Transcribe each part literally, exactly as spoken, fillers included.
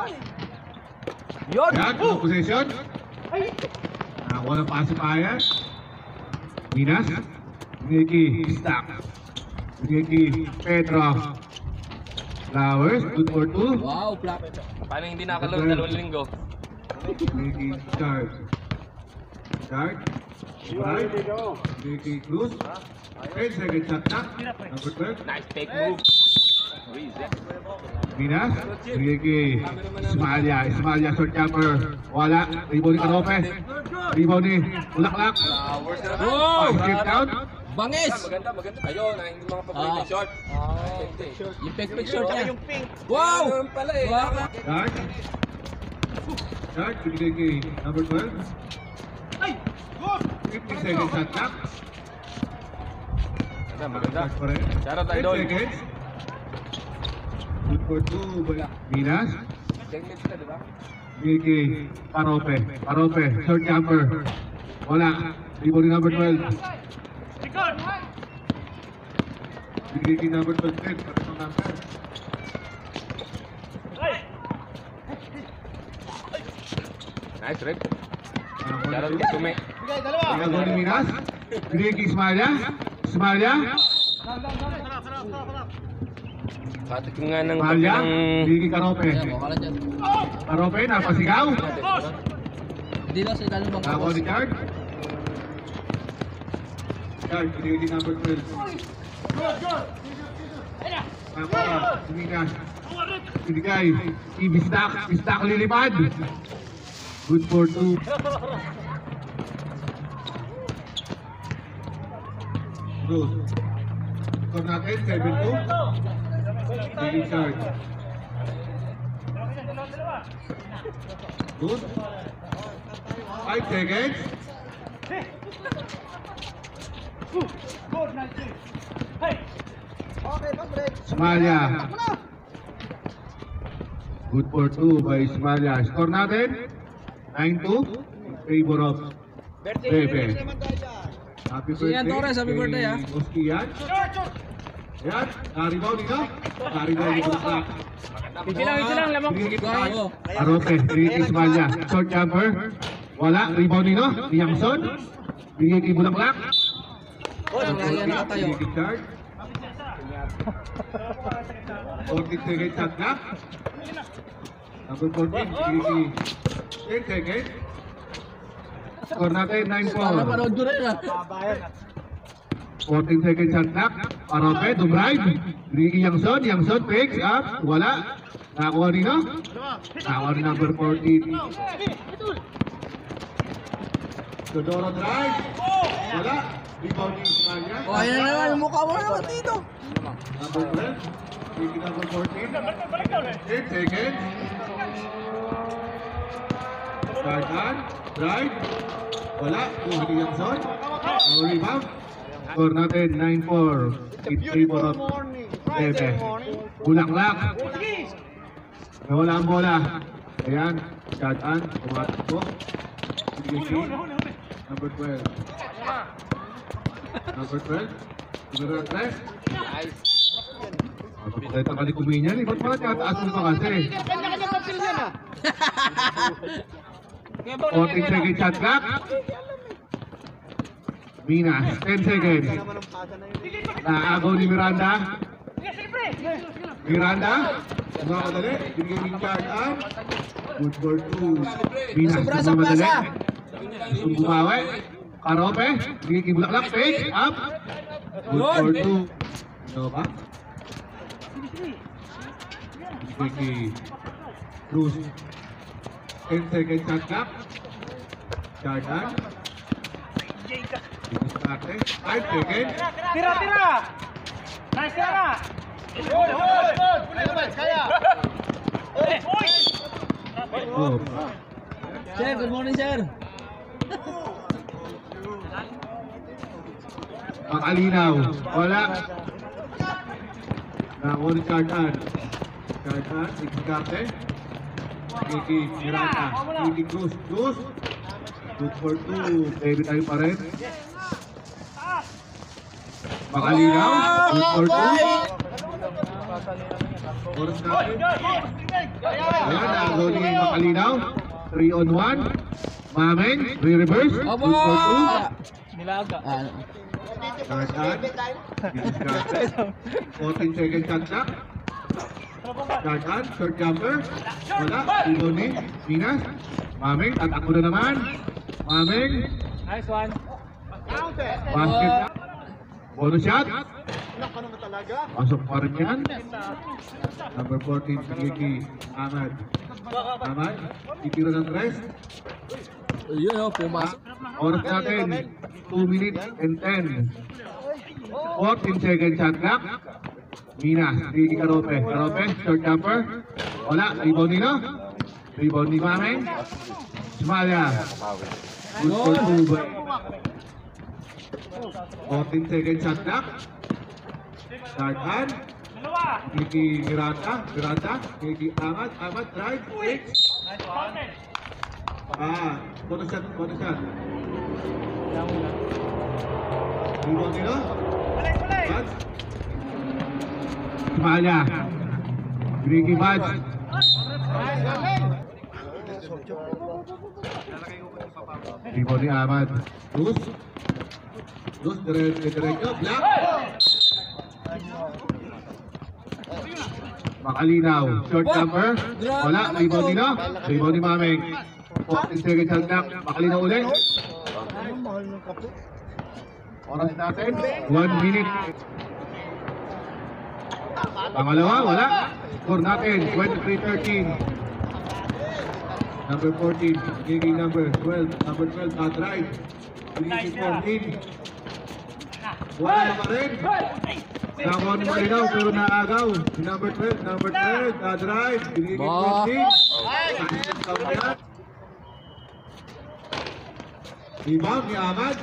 Yun! Yan, oh. Possession. Nakakuha ng pacifier. Minas. Ricky, Stack. Ricky, Pedro. Flowers, good for two. Wow, flap. Paano hindi nakaload dalawang linggo? Ricky, Chard. Chard. Right. Ricky, Cruz. ten second shot na. Number twelve. Nice fake move. Minas. Ricky. Ismalia. Ismalia, short jumper. Wala. Rebound ni Carope. Rebound ni Bulaklak. Oh! Skip down. Bangis! Maganda, maganda. Ayun, ang hindi mga paborito Ah. short. Yung fake fake short niya. Yung pink. Wow! Ganun pala eh. Wow! Chard. Chard. Binigay kay number twelve. fifteen second shot na. Maganda, maganda. Shot pa rin. Shoutout, ten idol. seconds. Good for two. Minas. ten minutes na, di ba? Ricky, Parope, Parope, short jumper. Wala. Rebound ni number twelve. Ricky number twelve. ten. Pakitong number. Nice, Rick. Nakakuha Shoutout ni kay Tume. Nakakuha ni Minas. Ricky, Ismalia. Ismalia. Katikin nga ng Ismalia. ng... Ricky, Carope. Ayan, baka lang dyan. Carope, napasigaw. Hindi lang sa ilalim ng Nakakuha kapos. ni Chard. Chard, Ricky number twelve. Nakakuha. Si Minas. Binigay. I-bistak. Bistak lilipad. Good for two. Good. Score natin, seven two. Ricky Chard. Good. five seconds. Ismalia. Good for two by Ismalia. Score natin, nine two. In favor of Bebe. Happy Si Ian Torres, happy birthday, ah. Oski yan. Yan, naribaw nito. Naribaw nito sa Easy lang, easy lang, lamang. Wow. Arope, Ricky Ismalia. Short jumper. Wala, rebound nito. Liamson. Bigay kay Bulaklak. Ang kaya nakatayo. Ricky Chard. fourteen seconds shot na. Number fourteen, Ricky. ten seconds. Score natin, nine four. Napanood nyo rin ah. fourteen seconds shot clock. Arope, dumrive. Ricky Yangson. Yangson picks up. Wala. Nakakuha nino. Nakakuha ni number fourteen. Dodoro drive. Wala. Rebound ni Ismalia. O, ayan na naman, yung mukha mo naman dito. Number twelve. Ricky number fourteen. ten seconds. Start on. Drive. Wala. Kuha ni Yangson. No rebound. Score natin, nine four. In favor of Bebe. Bulaklak. Nawala ang bola. Ayan. Shot on. Tumatakbo. Number twelve. Number twelve. Number twelve. Nice. Pagkakita ka ni Kuminyan, eh. Ba't mga tiyataas mo pa kasi? fourteen seconds shot clock. Minas, ten seconds. Naagaw ni Miranda. Miranda. Sumamadali. Binigay ni Chard on. Good for two. Minas, Sobra sa sumamadali. plaza. Gusto bumawi. Carope. Binigay kay Bulaklak. Pick up. Good for two. Ano ba? Binigay kay Cruz. ten seconds shot clock. Chard on. five seconds. Tira, tira! Nice, tira! Hold, hold, hold! Kaya! Uy! Oh. Sir, good morning, sir. Makalinaw. Wala. Nakakuha ni Chard on. Chard on. Ikikate. Kiki Miranda. Kiki Cruz. Cruz. Good for two. Baby tayo pa rin. Makalinaw. Good for two. Oras natin. Ayan, Pagdaw ni Makalinaw. three on one. Mameng, re-reverse. Aba! Good for two. Nilaga. Ah, Charge-an. fourteen second shot clock. Charge-an, short jumper. Wala, ibo ni Minas. Mameng, tatakbo na naman. Mameng, Nice one. basket na. Bonus shot. Pasok pa rin yan. Number fourteen, Kiki Ahmad. Ahmad, titira ng tres. yun oh, pumasok. Oras natin, two minutes and ten. fourteen second shot clock. Minas, Ricky Carope. Carope, short jumper. Wala, rebound nila. Rebound ni Mameng. Smalya. Good for two. fourteen second shot clock. Start on. Ricky Miranda. Miranda. Ricky Ahmad. Ahmad, drive. Six. Ah, bonus shot, bonus shot. Rebound nila. Bad. Smalya. Ricky Bad. Rebound ni Ahmad. Luz. Luz, dire-diretso. Black. Makalinaw. Short jumper. Wala. Rebound nila. Rebound ni Mameng. fourteen seconds shot clock. Makalinaw ulit. Oras natin. one minute. Pangalawa, wala. Score natin, twenty-three thirteen. Number fourteen, giging number twelve. Number twelve, not right. Giging fourteen. Wala pa rin. Nakuha ni Malinaw, pero naagaw. Si number twelve, number twelve, not right. Giging fourteen. Rebound ni Ahmad.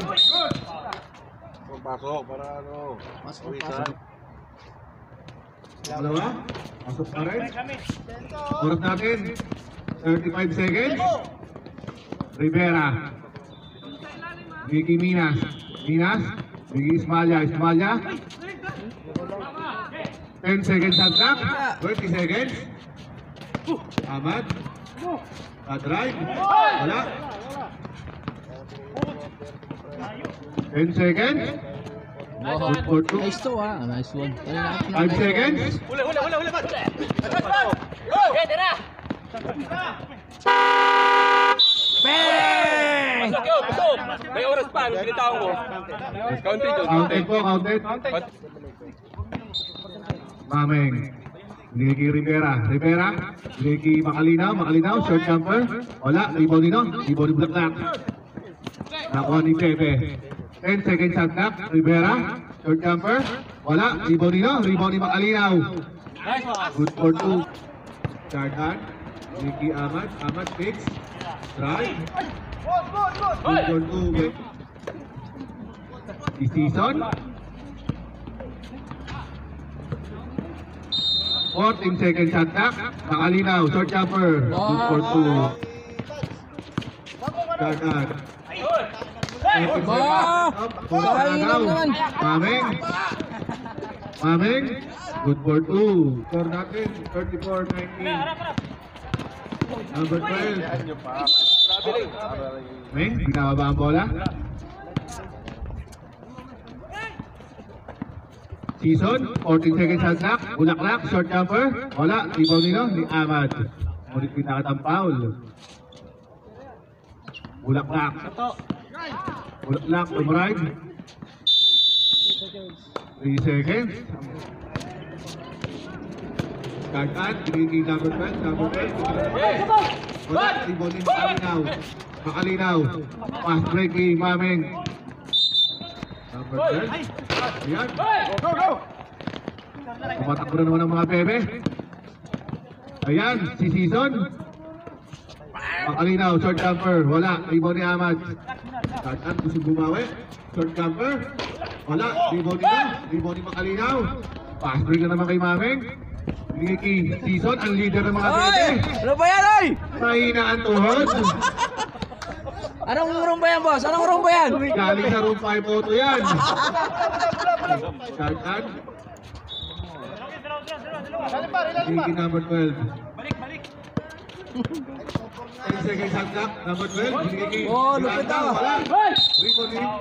Pasok para ano. Pasok, pasok. Dalawa, pasok pa rin. Oras natin, thirty-five seconds. Rivera. Vicky Minas. Minas. Vicky Ismalia. Ismalia. ten seconds shot clock. twenty seconds. Ahmad. Pa-drive. Wala. ten seconds. Wow. Good for two. Nice to ah, nice one. five seconds. Uli, uli, uli, uli, uli, tira! Bang! Pasok yun, pasok! May oras pa, ano binitawan ko? Counted yun, Counted counted. po, counted. Mameng. Ricky Rivera. Rivera. Ricky Makalinaw. Makalinaw. Short jumper. Wala. Rebound nino. Rebound ni Black. Nakuha ni Pepe. ten seconds shot clock. Rivera. Short jumper. Wala. Rebound nino. Rebound ni Makalinaw. Good for two. Chardan. Ricky Ahmad. Ahmad fix. Drive. Good for two. Si Season. fourteen second shot clock. Makalinaw. Short jumper. Good for two. Chardan. Ba! Sayang naman. Mameng. Mameng. Good for two. Score natin, thirty-four nineteen. Number twelve. Meng, binababa ang bola. Season, fourteen seconds shot clock. Bulaklak, short jumper. Wala, rebound nila ni Ahmad. Ngunit pinakatang foul. Bulaklak. Bulaklak, tumride. three seconds. Kartan, piniging number twelve, number twelve. Wala, rebound ni Makalinaw. Makalinaw. Fast breaking, Mameng. Number twelve. Ayan. Tumatakbo na naman ang mga bebe. Ayan, si Season. Makalinaw, short jumper. Wala, rebound ni Ahmad. Kartan, gusto bumawi. Short jumper. Wala, rebound nila. Rebound ni Makalinaw. Fast break na naman kay Mameng. Ricky Season, ang leader ng mga Oy! bebe. Ano ba yan, oy? Mahina ang tuhod. Anong rumba yan, boss? Anong rumba yan? Galing sa room five photo yan. Kartan. Ricky number twelve. ten seconds shot clock. Number twelve. Binigay kay Oh, lupit Miranda. ah. Wala. Rebound ni.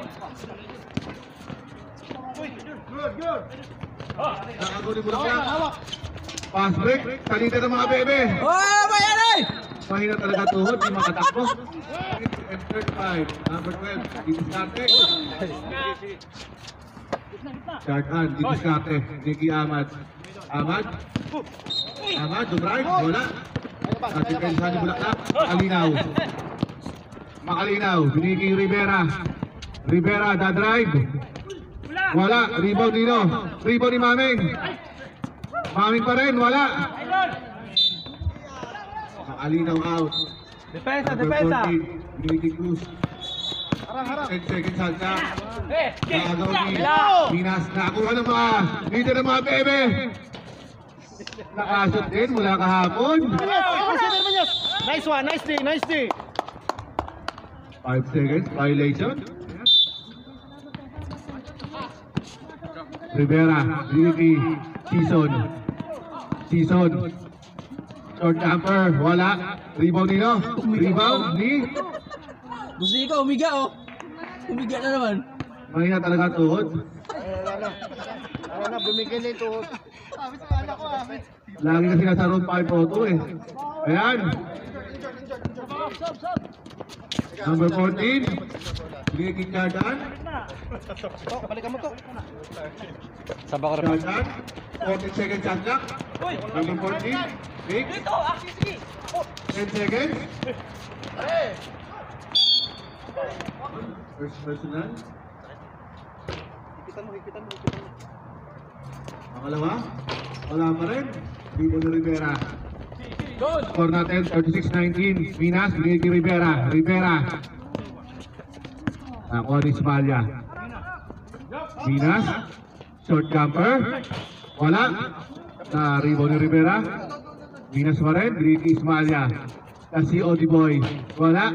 Nakago ni Bulaklak. Pass break. Talita ng mga bebe. Oh, bayan eh! Mahina talaga tuhod. Di makatakbo. And thirty-five. Number twelve. Didiskarte. Shotgun. Didiskarte. Nicky Ahmad. Ahmad. Ahmad. Dumrive. Wala. At depensa ni Bulaklak. Makalinaw. Makalinaw. Binigay Rivera. Rivera. Da-drive. Wala. Rebound nino. Rebound ni Maming. Maming pa rin. Wala. Makalinaw out. Depensa, Number depensa. fourteen. Binigay Cruz. ten seconds salsa. Nakagaw ni Minas. Nakakuha ng mga leader ng mga bebe. Nakasot din mula kahapon. Nice one, nice day, nice day. five seconds violation. Rivera, Ricky, Season. Season. Short jumper, wala. Rebound nino. Rebound ni. Gusto ikaw, umiga oh. Umiga na naman. Mahina talaga tuhod. Ano na, bumigay na ito. Lagi na sinasarong five photo eh. Ayan. Number fourteen. Ricky Jordan. Oh, balikan mo to. Jordan. fourteen seconds shot clock. Number fourteen. Rick. ten seconds. First personal. Hikitan mo, hikitan mo, hikitan mo. Pangalawa. Wala pa rin. Vivo de Rivera. Score natin thirty-six nineteen. Minas, Ricky Rivera. Rivera. Nakuha ni Ismalia. Minas. Short jumper. Wala. Na rebound ni Rivera. Minas pa rin. Ricky Ismalia. Kasi Odiboy. Wala.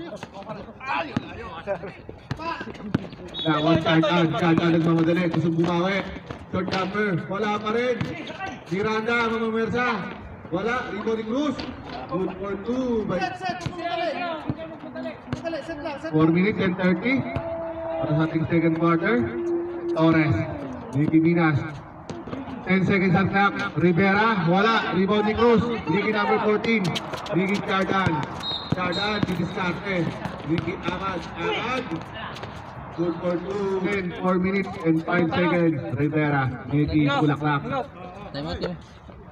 Na one card out. Card out nagmamadali. Gusto bumawi. Short jumper. Wala pa rin. Miranda. Mamamersa. Wala. Rebound ni Cruz. Good for two. By four minutes and thirty. Para sa ating second quarter. Torres. Ricky Minas. ten seconds on clock. Rivera. Wala. Rebound ni Cruz. Ricky number fourteen. Ricky Jordan. Jordan. Didiskarte. Ricky Ahmad. Ahmad. Good for two. ten, four minutes and five seconds. Rivera. Ricky Bulaklak. Time out yun.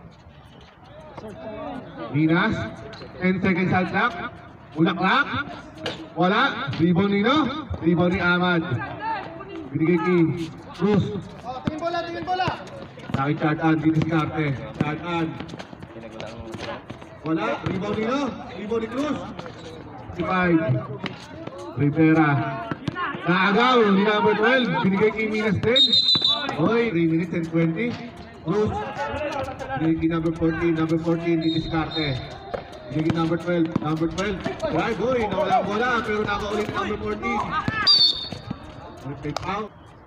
Minas. ten seconds on clock. Bulaklak. Wala. Rebound nino. Rebound ni Ahmad. Binigay kay Cruz. Oh, tingin bola, tingin bola. Laki Jordan. Didiskarte. Jordan. Wala. Rebound nino. Rebound ni Cruz. five. Rivera. Naagaw ni number twelve. Binigay kay Minas din. Hoy, three minutes and twenty. Cruz. Binigay kay number fourteen. Number fourteen. Didiskarte. Binigay kay number twelve. Number twelve. Right, hoy. Nawala ang bola. Pero nakaulit ni number fourteen. Take out.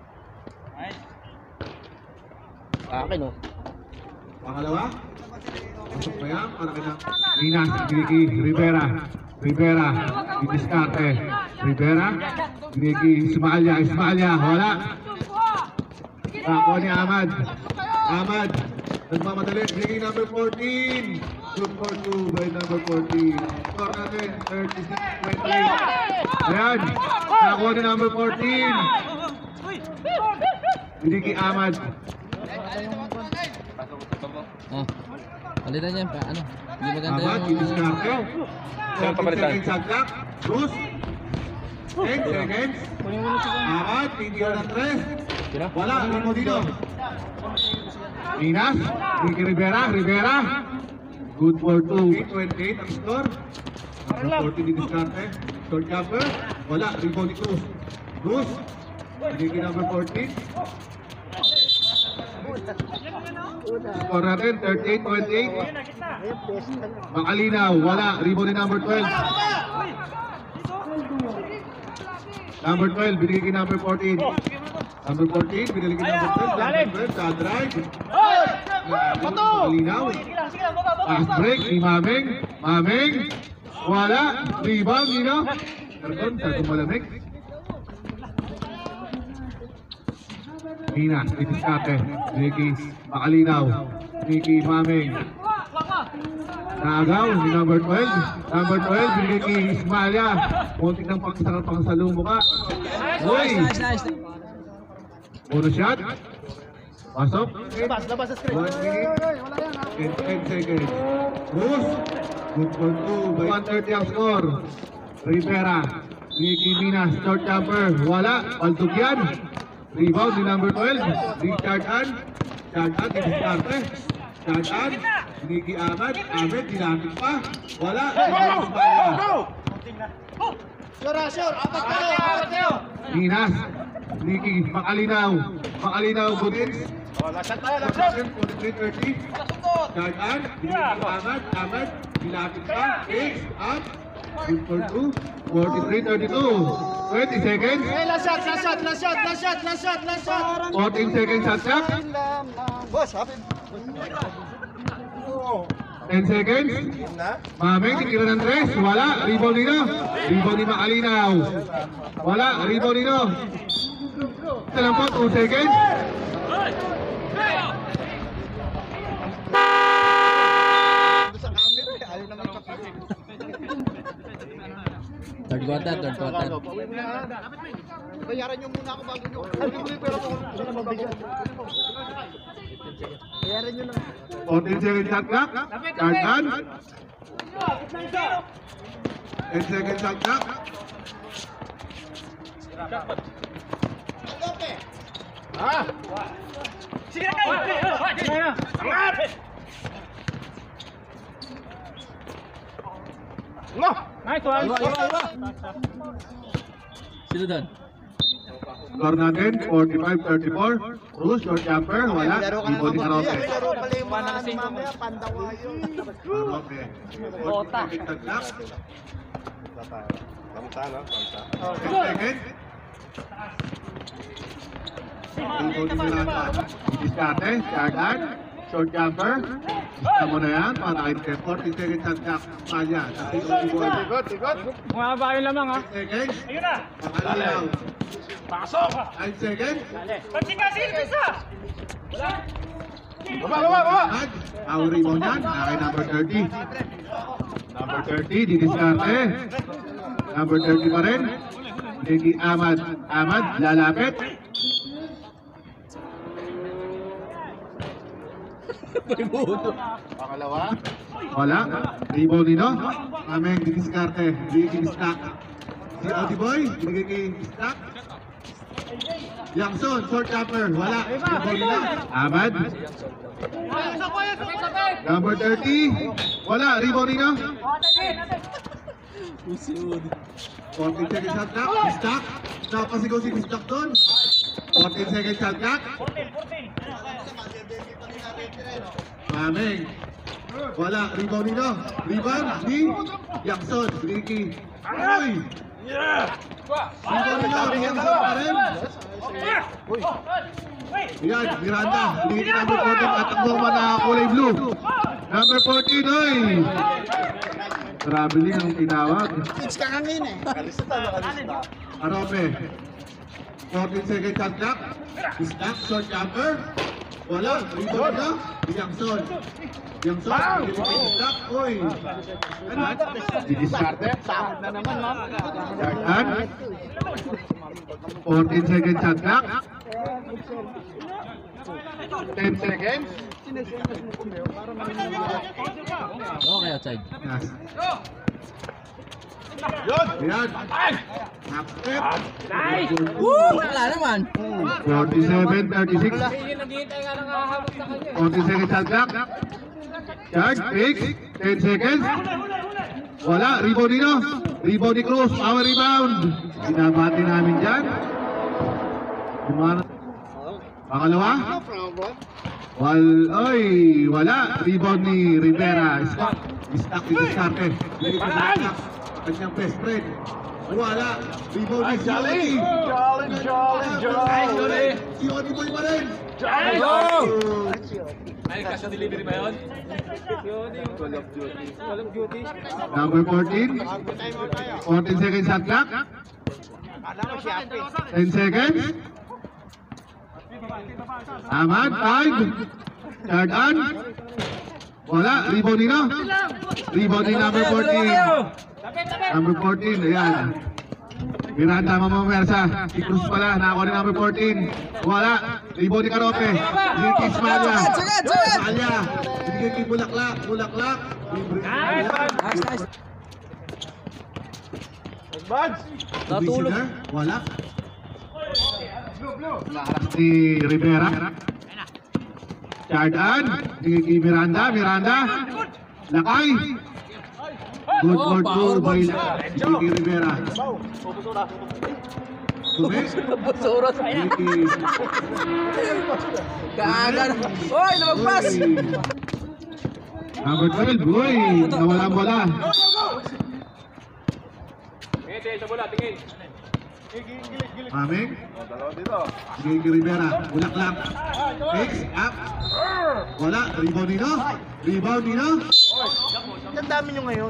Akin oh. Pangalawa. Pasok pa yan. Para kina Minas. Binigay kay Rivera. Rivera. Didiskarte. Rivera. Binigay kay Ismalia. Ismalia. Wala. Nakuha ni Ahmad. Ahmad. Nagmamadali. Binigay number fourteen. Good for two by number fourteen. Score natin. thirty-six twenty. Ayan. Nakuha ni number fourteen. Binigay kay Ahmad. Oh. Palitan niya pa ano. Hindi maganda Ahmad. yung Didiskarte. Saan pamalitan? fourteen seconds shot clock. Cruz. ten seconds. Ahmad. Tingin ng tres. Wala. Limo dito. Minas. Ricky Rivera. Rivera. Good for two. twenty-eight ang score. Number fourteen didiskarte. Short jumper. Wala. Rebound ni Cruz. Cruz. Ricky number fourteen. Score natin thirty-eight twenty-eight. Makalinaw. Wala. Rebound ni number twelve. Number twelve. Binigay kay number fourteen. Number fourteen. Binigay kay number twelve. Number twelve. Sa drive. Malinaw. Fast break ni Mameng. Mameng. Wala. Rebound, Nino. Ergon, sa malamig. Mina, Itisate. Ricky, Makalinaw. Ricky, Mameng. Naagaw ni number twelve. Number twelve, Ricky Ismalia. Muntik ng pangsakal pang salumo ka. Uy! Nice, nice. Uno shot. Pasok. Labas, labas sa screen. One minute. Wala yan, ha? And ten seconds. Bruce. Good for two. one thirty ang score. Rivera. Ricky Minas. Short jumper. Wala. Paltog yan. Rebound ni number twelve. Richard Ann. Richard Ann. Didiskarte. Richard Ann. Ricky Ahmad. Ahmed. Dinamit pa. Wala. Sure, ah, sure. Apat kayo, apat kayo. Minas. Ricky. Makalinaw. Makalinaw. Budins. forty-three thirty. Richard Ann. Ricky Ahmad. Ahmed. Dinamit pa. Six. Up. Good for two. forty-three thirty-two. twenty seconds. Okay, last shot, last shot, last shot, last shot, last shot, last shot. fourteen seconds shot clock. Boss, happy. ten seconds. Mameng, titira ng tres. Wala. Rebound nino. Rebound ni Makalinaw. Wala. Rebound nino. Ito lang po. two seconds. Third quarter, third quarter. Bayaran nyo muna ako bago nyo. Sabi mo yung pera ko. Bayaran nyo na. fourteen seconds shot clock. Chartan. ten seconds shot clock. Ah! Sige na kayo! Sige na! Nice one! Iwa, iwa, iwa. Sino doon? Score natin, forty-five thirty-four. Bruce, short jumper. Wala. Rebound ni Karote. Laro pala yung mga ano mamaya, pandawayo. Karote. forty seconds shot clock. ten seconds. Rebound ni Miranda. Diskarte. Chartan. Short jumper. Gusto mo na yan. Para kay forty seconds shot clock. Maya. Tigot, tigot. Bumaba yung lamang ha! ten seconds. Ayun na! Makalinaw. Pasok! five seconds. Pagsigasin ka isa! Baba, baba, baba! Ad, ang rebound yan, nakay number thirty. Number thirty, didiskarte. Number thirty pa rin. Ricky Ahmad. Ahmad, lalapit. Pangalawa. Wala. Rebound nino. Ameng didiskarte. Ricky Stack. Si Audi Boy, binigay kay Stack. Yangson, short jumper. Wala. Rebound nino. Ahmad. Number thirty. Wala. Rebound nino. fourteen seconds shot clock. Stack. Napasigaw si Stack doon. fourteen seconds shot clock. Mameng. Wala. Rebound nino. Rebound ni Yangson. Ricky. Uy! Rebound nino. Yangson pa rin. Yan, Miranda. Ricky number fourteen at ang norma na kulay blue. Number fourteen, oy! Traveling ang tinawag. Kids ka hangin eh. Arope. fourteen seconds shot clock. Stack, short jumper. Wala. Rebound na. Yangson. Yangson. Stack. Uy. Ano? Didiskarte. Sahod na naman, ma'am. Chartan. fourteen seconds shot clock. ten seconds. Okay, outside. Yes. Yan. Half step. Nice! Woo! Wala naman. forty-seven thirty-six. Yung naghihintay nga nang hahabot sa kanya. forty seconds shot clock. Charge. Fix. ten seconds. Wala. Rebound nino. Rebound ni Cruz. Our rebound. Binabati namin dyan. Gumana. Pangalawa. Wal, oy, wala. Rebound ni Rivera. Stuck. Stuck ni Discarte. Kanyang best friend. Wala. Rebound ni Jolly. Jolly, jolly, jolly. Si Odi Boy pa rin. Nice! Go! Ay, cash on delivery ba yun? Number fourteen. fourteen seconds shot clock. ten seconds. Ahmad, five. Third on. Wala, rebound nino. Rebound ni number fourteen. Number fourteen, ayan. Miranda, mamamersa. Si Cruz pala, nakakuha ni number fourteen. Wala, rebound ni Carope. Nikis Malia. Malia. Binigay kay Bulaklak, Bulaklak. Nice, nice. Natulog. Wala. Si Rivera. Chardan. Binigay kay Miranda, Miranda. Lakay. Good for two by Jiki Rivera. Tumis. Surot. Jiki. Kaaga. Oy, lumagpas. Number twelve, boy. Nawala bola. Tingin, tingin sa bola, tingin. Maming. Jiki Rivera. Bulaklak. Fix. Up. Wala. Rebound nino. Rebound nino. Ang dami nyo ngayon.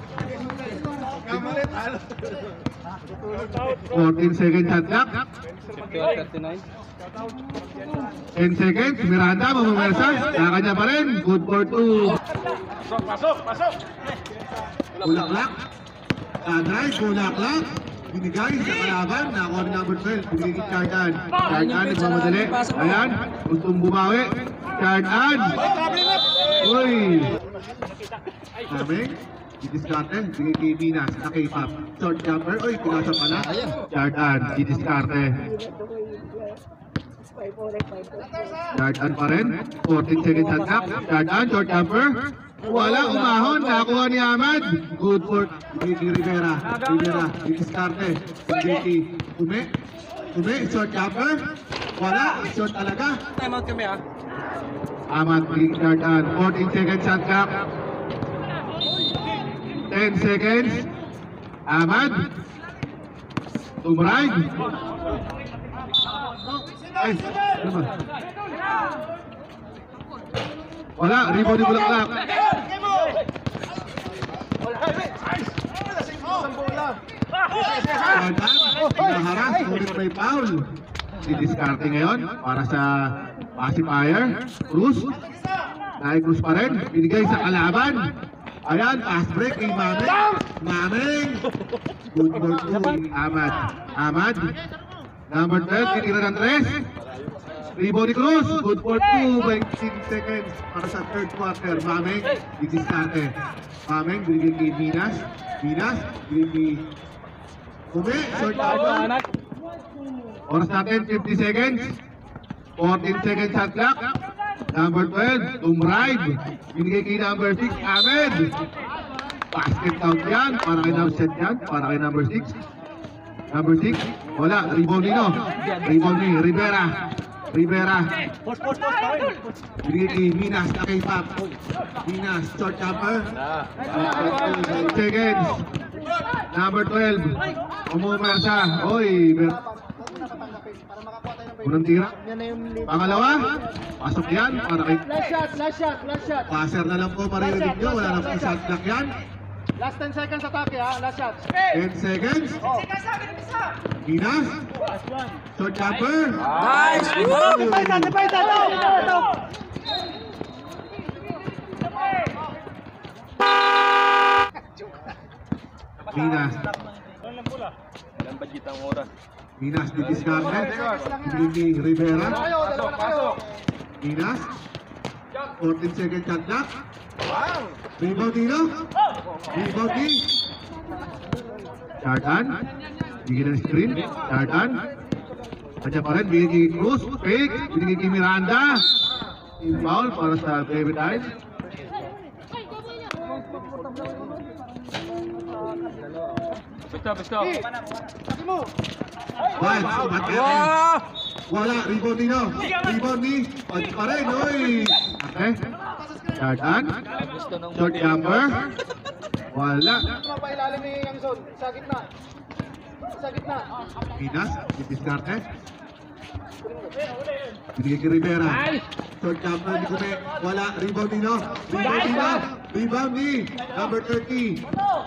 fourteen seconds shot clock. ten seconds. Miranda, mamamersa. Kakanya pa rin. Good for two. Pasok, pasok! Bulaklak. Kadrive. Bulaklak. Binigay sa kalaban. Nakuha ni number twelve. Binigay kay Chardan. Chardan, nagmamadali. Ayan. Gustong bumawi. Chardan. Uy. Sabi. Didiskarte. Binigay kay Minas. Na K-pop. Short jumper. Uy, pinasa pala. Chardan. Didiskarte. Chardan pa rin. fourteen seconds shot clock. Chardan. Short jumper. Wala, umahon. Nakuha ni Ahmad. Good for Vicky Rivera. Rivera. Didiskarte. Vicky. Ume. Ume. Short jumper. Wala. Short talaga. Time out kami ah. Ahmad Vicky Chardan. fourteen seconds shot clock. ten seconds. Ahmad. Tumrag. Ay, ano ba? Wala, rebound ni Bulaklak. Chardan, pinaharas, ngunit may foul. Didiskarte ngayon para sa pacifier. Cruz. Dahil Cruz pa rin. Binigay sa kalaban. Ayan, pass break kay Mameng. Mameng. Good for two. Ahmad. Ahmad. Number twelve, titira ng tres. Rebound ni Cruz. Good for two by six seconds para sa third quarter. Mameng. Didiskarte. Mameng, binigay kay Minas. Minas. Binigay kay Kume. Short out. Oras natin, fifty seconds. fourteen seconds shot clock. Number twelve, Tumride. Binigay kay number six, Ahmed. Basket count yan. Para kay number set yan. Para kay number six. Number six, wala. Rebound nino. Rebound ni Rivera. Rivera. Binigay kay Minas na kay Pap. Minas, short jumper. Seconds. Number twelve, umumersa. Oy, unang tira. Pangalawa, pasok yan para kay... Last shot, last shot, last shot. Passer na lang po maririnig nyo, wala na po shot clock yan. Last ten seconds atake ha, last shot. ten seconds. Minas. Short jumper. Nice. Depende, depende, ito, ito. Minas. Ilang budget ang oras? Minas didiskarte. Binigay ni Rivera. Pasok, pasok. Minas. fourteen second shot clock. Rebound nino. Rebound ni Chardan. Bigyan ng screen. Chardan. Kanya pa rin. Bigyan kay Cruz. Fake. Binigay kay Miranda. Team foul para sa favorite eyes. Basta, basta. One. Sumatake. Wow. Wala. Rebound nino. Rebound ni. Pag pa rin. Oy. Okay. Chardan. Short jumper. Wala. Mapailalim ni Yang Zon, sa gitna. Sa gitna. Minas. Didiskarte. Binigay kay Rivera. Short jumper ni Kume. Wala. Rebound Nino. Rebound Nino. Rebound ni number thirty.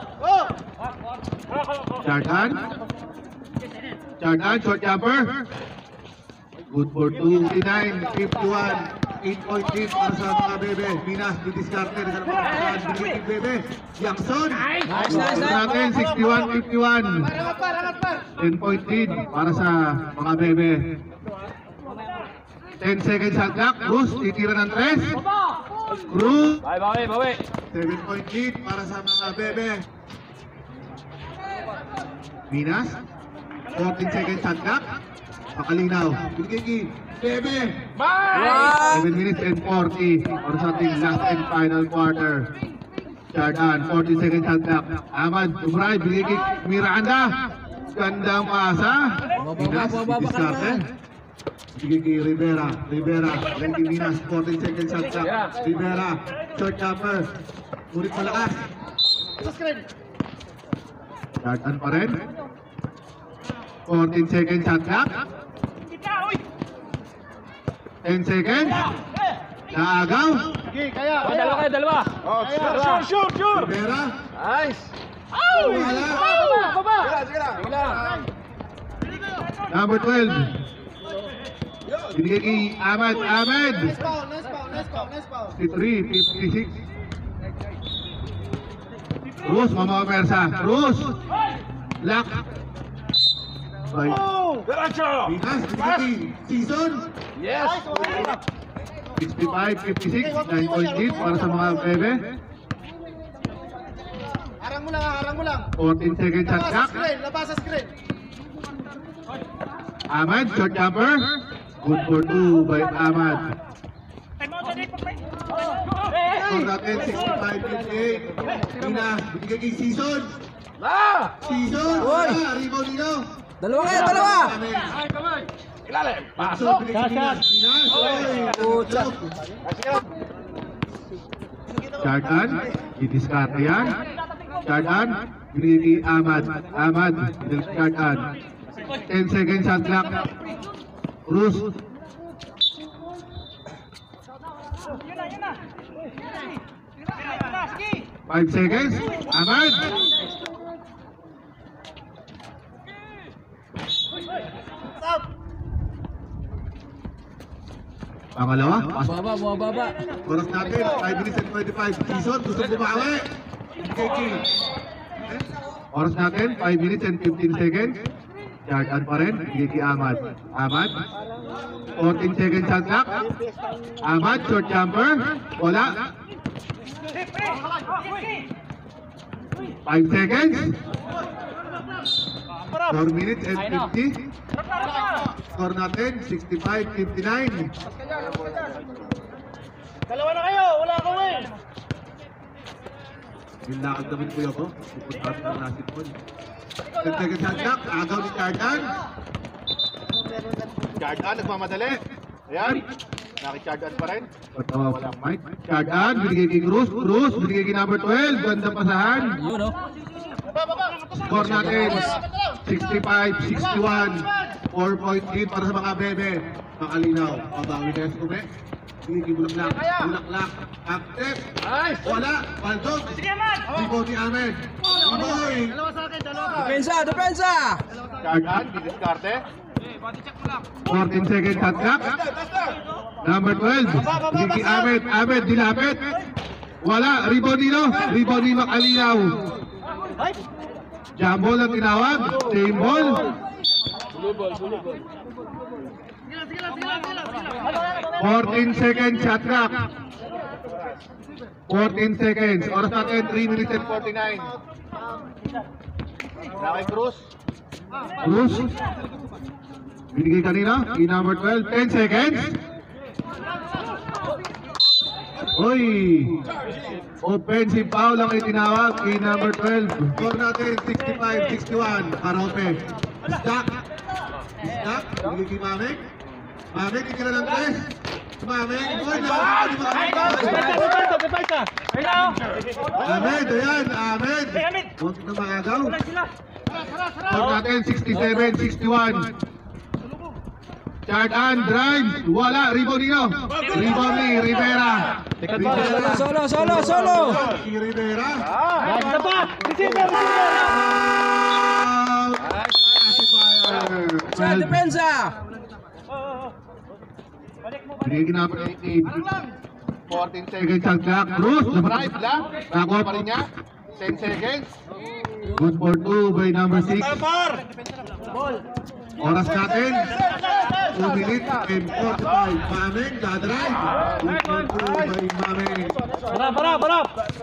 Jordan. Jordan, short jumper. Good for two. fifty-nine, fifty-one. eight point lead para sa mga bebe. Minas, didiskarte. Sa mga pagkaan. Binigit bebe. Yakson. Nice, nice, nice. Natin, sixty-one, fifty-one. Rangat pa, rangat pa. ten point lead para sa mga bebe. ten seconds shot clock. Cruz, titira ng tres. Cruz. Bawi, bawi, bawi. seven point lead para sa mga bebe. Minas. fourteen seconds shot clock. Makalinaw. Bigigi. Bebe. Wow! seven minutes and forty para sa ating last and final quarter. Jordan, fourteen seconds shot clock. Ahmad, Umray, Bigigi. Miranda. Gandang pasa. Minas, diskarte. Bigigi, Rivera. Rivera. Lagi Minas, fourteen seconds shot clock. Rivera. Short jumper. Ulit malakas. Sa screen. Jordan pa rin. fourteen seconds shot clock. ten seconds. Naagaw. Okay, kaya. Oh, dalawa kayo, dalawa. Oh, sure, sure, sure. Rivera. Nice. Wala. Baba, baba. Sige lang. Number twelve. Binigay kay Ahmed. Ahmed. Nice foul, nice foul, nice foul, nice foul. fifty-three, fifty-six. Cruz, Mama Mersa. Cruz. Lock. By Diretso. Minas, binigay Season. Yes. sixty-five, fifty-six. nine point lead para sa mga bebe. Harang mo lang, harang mo lang. fourteen seconds shot Labas sa clock. screen, labas sa screen. Ahmed, short jumper. Good for two by Ahmed. Score natin, sixty-five, fifty-eight. Mina, binigay kay Season. Na. Season, Uy! wala. Rebound nino. Dalawa kayo, dalawa! Ilalim. So, binigay kay Minas. Minas, oy. Pucha. Jordan, didiskarte yan. Jordan, binigay kay Ahmad. Ahmad, binigay kay Jordan. ten seconds shot clock. Cruz. five seconds. Ahmad. Pangalawa, pasok. Baba, bumababa. Oras natin, five minutes and twenty-five. Season, gusto bumawi. K K. Oras natin, five minutes and fifteen seconds. Jordan pa rin, bigay kay Ahmad. Ahmad. fourteen seconds shot clock. Ahmad, short jumper. Wala. five seconds. four minutes and fifty. Score natin, sixty-five fifty-nine. Dalawa na kayo, wala akong win. Yung lakad naman kuya ko. Pupuntahan ng nasin po. ten seconds shot clock. Agaw ni Jordan. Jordan, nagmamadali. Ayan, naki-Jordan pa rin. Patawa ko lang, Mike. Jordan, binigay kay Cruz. Cruz, binigay kay number twelve. Ganda pasahan. Yun, oh. Score natin, sixty-five sixty-one. four point lead para sa mga bebe. Makalinaw. Mabawi na si Kume. Binigay bulaklak. Bulaklak. Active. Nice. Wala. Baldog. Rebound ni Ahmed. Rebound. Dalawa sa akin, dalawa ka. Depensa, depensa! Jordan, didiskarte. fourteen seconds shot clock. Number twelve. Binigay kay Ahmed. Ahmed, dilapit. Wala. Rebound nino. Rebound ni Makalinaw. Jumbo lang tinawag. Same ball. fourteen seconds shot clock. fourteen seconds. Oras natin three minutes and forty-nine. Laki Cruz. Cruz. Binigay kanina. Key number twelve. ten seconds. Oy! Offensive foul lang itinawag. Key number twelve. Score natin sixty-five sixty-one. Karope. Stack. Stack. Binigay kay Mameng. Mameng, ikira ng tres. Mameng. Oy, nakakita ni Mameng. Ahmed, ayan. Ahmed. Huwag na makagaw. Score natin sixty-seven sixty-one. Chart and drive. Wala. Rebound nino. Rebound ni Rivera. Solo, solo, solo, solo. Si Rivera. Isa pa! Receiver! Sa depensa. Binigyan na pa eighteen. fourteen Second seconds. shot clock. Cruz. Drive lang. Takot. Pa rin niya. ten seconds. Good for two by number six. Oras natin. two minutes and forty-five. Mameng, ka-drive. Good for two by Mameng. Para, para, para.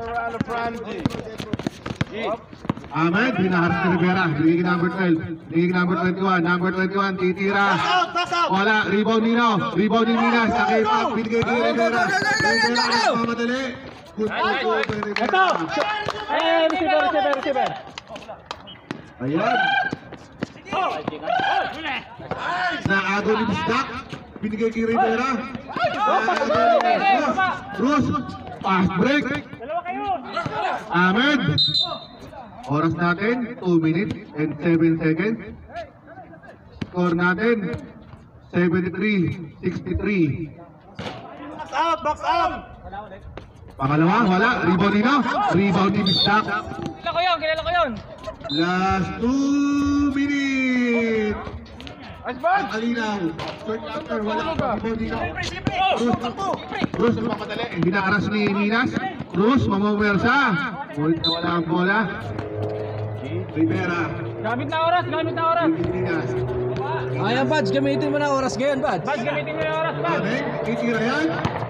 Ahmed, binaharap ni Rivera. Binigyan number twelve. Binigyan number twenty-one. Number twenty-one, titira. Wala. Rebound nino. Rebound ni Minas. Nakipag. Binigay kay Rivera. Rivera, mamadali. Good for two by Rivera. Eh, receiver, receiver, receiver. Ayan. Naago ni Bisdak. Binigay kay Rivera. Cruz. Pass break. Ahmed. Oras natin, two minutes and seven seconds. Score natin, seventy-three sixty-three. Box out! Box out! Pangalawa, wala. Rebound nino. Rebound ni Bisdak. Kilala ko yun, kilala ko yun. Last two minutes. Asban! Alinaw. Short after, wala. Rebound nino. Cruz, Cruz, hindi nakaras ni Minas. Cruz, mamamersa. Ulit na wala ang bola. Rivera. Gamit na oras, gamit na oras. Minas. Ayan, Pads. Gamitin mo na oras ngayon, Pads. Bad, gamitin mo yung oras, bad. Mameng, titira yan.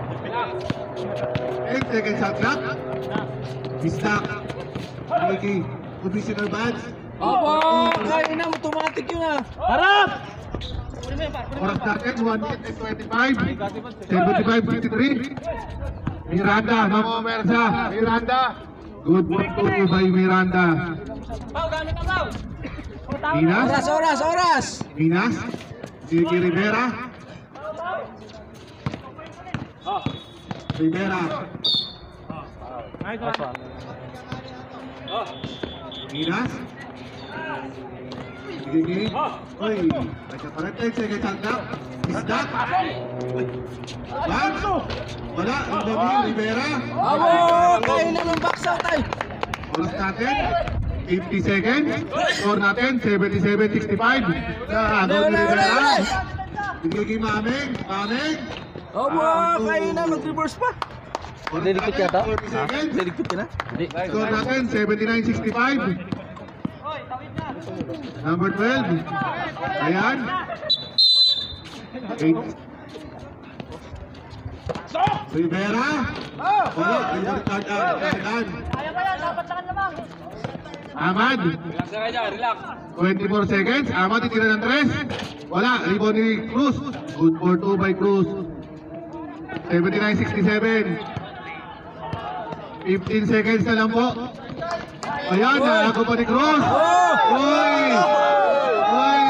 ten second shot clock. Bisdak. Ricky. Provisional badge. Opo, kain na. Automatic yun ah. Harap! Oras natin, one minute and twenty-five. seventy-five fifty-three. Miranda, mamamersa. Miranda! Good for two by Miranda. Pau, gamit na, Pau. Minas. Oras, oras, oras. Minas. Ricky Rivera. Rivera. Minas. Ricky. Uy, nagkapalit tayo sa second shot clock. Bisdak. Bang. Wala, ang dami, Rivera. Abo, kain na ng box out ay. Oras natin, fifty seconds. Score natin, seventy-seven sixty-five. Sa Wala, Agong wala, wala, Rivera. wala. Bigay kay Mameng. Mameng. Opo, kain na. Mag-reverse pa. Delikit yata? forty seconds. Delikit ka na? Score natin, seventy-nine sixty-five. Number twelve. Ayan. eight. Rivera. Wala, Rivera card out. Ayan. Ahmad. Relax na kayo dyan, relax. twenty-four seconds. Ahmad, titira ng tres. Wala. Rebound ni Cruz. Good for two by Cruz. seventy-nine sixty-seven. fifteen seconds na lang po. Ayan, nakago pa ni Cruz. Uy! Uy!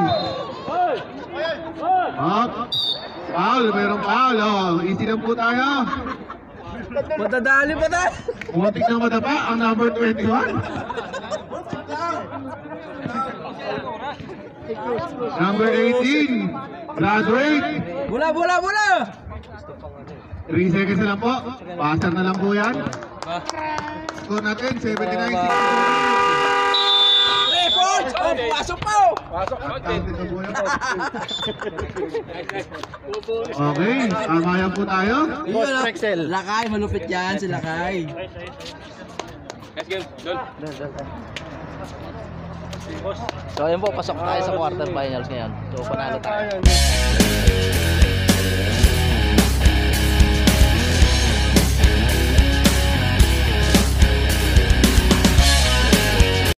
Up. Foul, mayroong foul. Oh, easy lang po tayo. Matadali pa tayo. Mutik na madapa ang number twenty-one. Number eighteen. Graduate. Bula, bula, bula. three seconds na lang po. Passer na lang po yan. Score natin, seventy-nine sixty-four. Record! Oh, pasok po! Okay, tama yan po tayo. Yun, ah. Lakay, malupit yan si Lakay. Let's go, Dol. So ayun po, pasok tayo sa quarter finals ngayon. So panalo tayo.